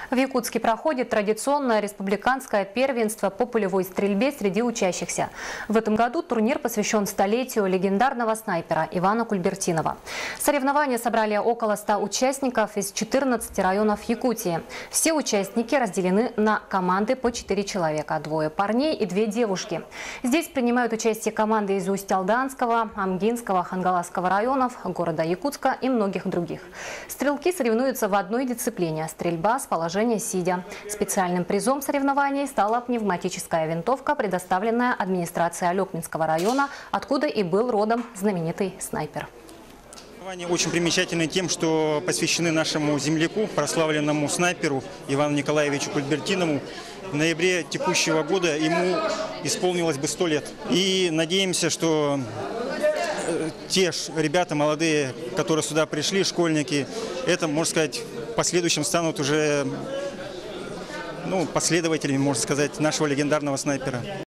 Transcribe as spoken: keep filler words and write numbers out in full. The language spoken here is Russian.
В Якутске проходит традиционное республиканское первенство по полевой стрельбе среди учащихся. В этом году турнир посвящен столетию легендарного снайпера Ивана Кульбертинова. Соревнования собрали около ста участников из четырнадцати районов Якутии. Все участники разделены на команды по четыре человека – двое парней и две девушки. Здесь принимают участие команды из Усть-Алданского, Амгинского, Хангаласского районов, города Якутска и многих других. Стрелки соревнуются в одной дисциплине – стрельба с положения сидя. Специальным призом соревнований стала пневматическая винтовка, предоставленная администрацией Алекминского района, откуда и был родом знаменитый снайпер. Соревнования очень примечательны тем, что посвящены нашему земляку, прославленному снайперу Ивану Николаевичу Кульбертинову. В ноябре текущего года ему исполнилось бы сто лет. И надеемся, что те ребята молодые, которые сюда пришли, школьники, это, можно сказать, в последующем станут уже ну, последователями, можно сказать, нашего легендарного снайпера.